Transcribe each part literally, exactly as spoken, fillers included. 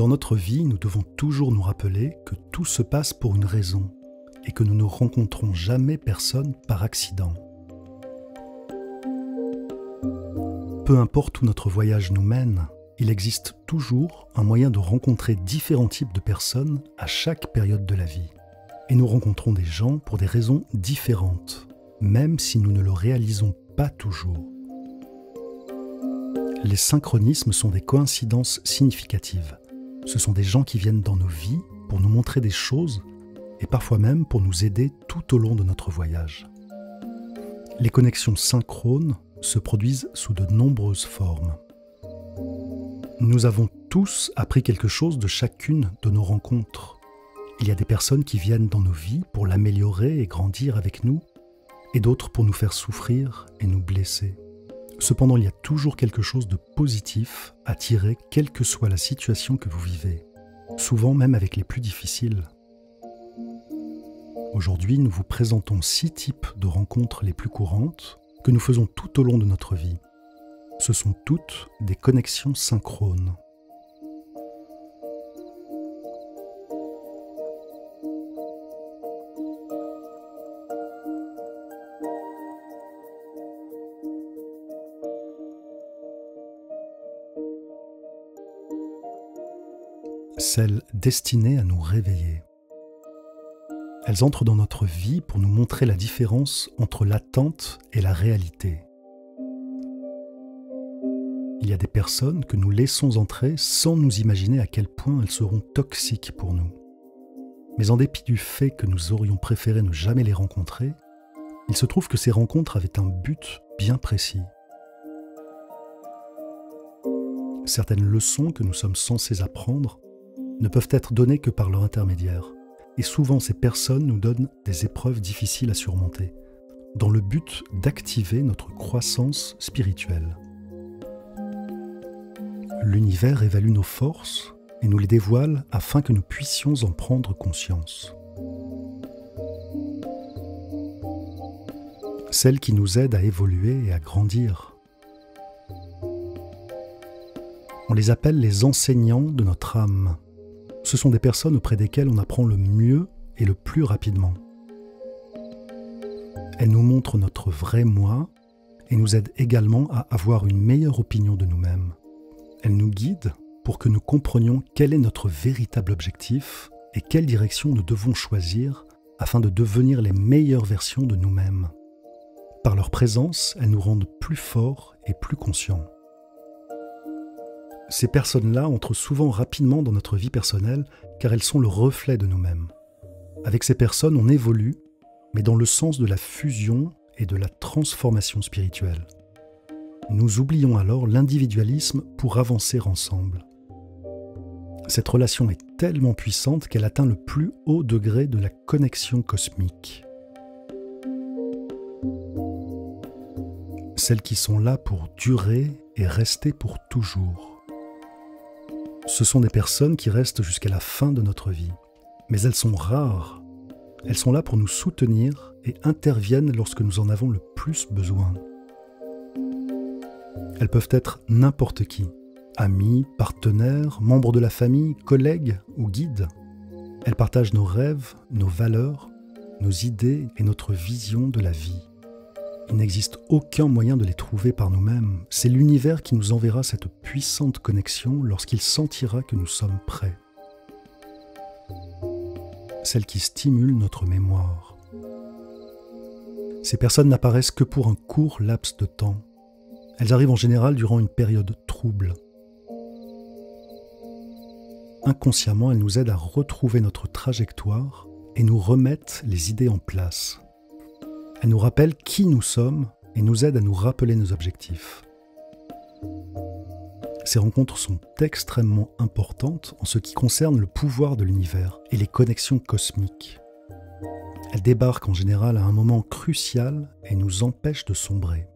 Dans notre vie, nous devons toujours nous rappeler que tout se passe pour une raison et que nous ne rencontrons jamais personne par accident. Peu importe où notre voyage nous mène, il existe toujours un moyen de rencontrer différents types de personnes à chaque période de la vie. Et nous rencontrons des gens pour des raisons différentes, même si nous ne le réalisons pas toujours. Les synchronismes sont des coïncidences significatives. Ce sont des gens qui viennent dans nos vies pour nous montrer des choses et parfois même pour nous aider tout au long de notre voyage. Les connexions synchrones se produisent sous de nombreuses formes. Nous avons tous appris quelque chose de chacune de nos rencontres. Il y a des personnes qui viennent dans nos vies pour l'améliorer et grandir avec nous, et d'autres pour nous faire souffrir et nous blesser. Cependant, il y a toujours quelque chose de positif à tirer, quelle que soit la situation que vous vivez, souvent même avec les plus difficiles. Aujourd'hui, nous vous présentons six types de rencontres les plus courantes que nous faisons tout au long de notre vie. Ce sont toutes des connexions synchrones. Celles destinées à nous réveiller. Elles entrent dans notre vie pour nous montrer la différence entre l'attente et la réalité. Il y a des personnes que nous laissons entrer sans nous imaginer à quel point elles seront toxiques pour nous. Mais en dépit du fait que nous aurions préféré ne jamais les rencontrer, il se trouve que ces rencontres avaient un but bien précis. Certaines leçons que nous sommes censés apprendre ne peuvent être données que par leur intermédiaire. Et souvent, ces personnes nous donnent des épreuves difficiles à surmonter, dans le but d'activer notre croissance spirituelle. L'univers évalue nos forces et nous les dévoile afin que nous puissions en prendre conscience. Celles qui nous aident à évoluer et à grandir. On les appelle les enseignants de notre âme. Ce sont des personnes auprès desquelles on apprend le mieux et le plus rapidement. Elles nous montrent notre vrai moi et nous aident également à avoir une meilleure opinion de nous-mêmes. Elles nous guident pour que nous comprenions quel est notre véritable objectif et quelle direction nous devons choisir afin de devenir les meilleures versions de nous-mêmes. Par leur présence, elles nous rendent plus forts et plus conscients. Ces personnes-là entrent souvent rapidement dans notre vie personnelle car elles sont le reflet de nous-mêmes. Avec ces personnes, on évolue, mais dans le sens de la fusion et de la transformation spirituelle. Nous oublions alors l'individualisme pour avancer ensemble. Cette relation est tellement puissante qu'elle atteint le plus haut degré de la connexion cosmique. Celles qui sont là pour durer et rester pour toujours. Ce sont des personnes qui restent jusqu'à la fin de notre vie. Mais elles sont rares. Elles sont là pour nous soutenir et interviennent lorsque nous en avons le plus besoin. Elles peuvent être n'importe qui. Amis, partenaires, membres de la famille, collègues ou guides. Elles partagent nos rêves, nos valeurs, nos idées et notre vision de la vie. Il n'existe aucun moyen de les trouver par nous-mêmes. C'est l'univers qui nous enverra cette puissante connexion lorsqu'il sentira que nous sommes prêts. Celle qui stimule notre mémoire. Ces personnes n'apparaissent que pour un court laps de temps. Elles arrivent en général durant une période trouble. Inconsciemment, elles nous aident à retrouver notre trajectoire et nous remettent les idées en place. Elles nous rappellent qui nous sommes et nous aident à nous rappeler nos objectifs. Ces rencontres sont extrêmement importantes en ce qui concerne le pouvoir de l'univers et les connexions cosmiques. Elles débarquent en général à un moment crucial et nous empêchent de sombrer.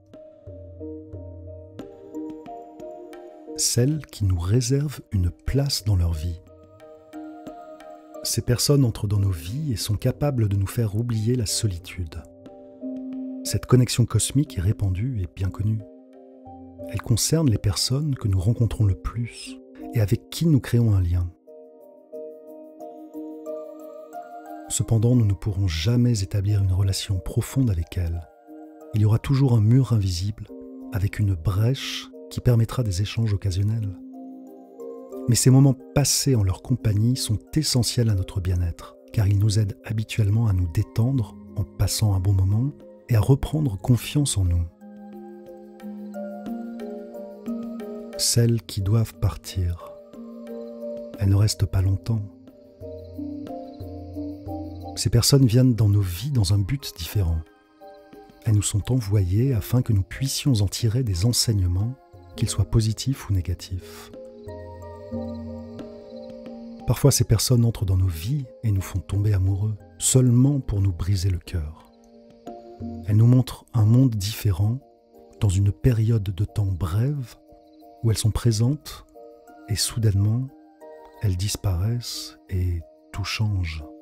Celles qui nous réservent une place dans leur vie. Ces personnes entrent dans nos vies et sont capables de nous faire oublier la solitude. Cette connexion cosmique est répandue et bien connue. Elle concerne les personnes que nous rencontrons le plus et avec qui nous créons un lien. Cependant, nous ne pourrons jamais établir une relation profonde avec elles. Il y aura toujours un mur invisible avec une brèche qui permettra des échanges occasionnels. Mais ces moments passés en leur compagnie sont essentiels à notre bien-être, car ils nous aident habituellement à nous détendre en passant un bon moment et à reprendre confiance en nous. Celles qui doivent partir, elles ne restent pas longtemps. Ces personnes viennent dans nos vies dans un but différent. Elles nous sont envoyées afin que nous puissions en tirer des enseignements, qu'ils soient positifs ou négatifs. Parfois, ces personnes entrent dans nos vies et nous font tomber amoureux, seulement pour nous briser le cœur. Elles nous montrent un monde différent, dans une période de temps brève, où elles sont présentes, et soudainement, elles disparaissent et tout change.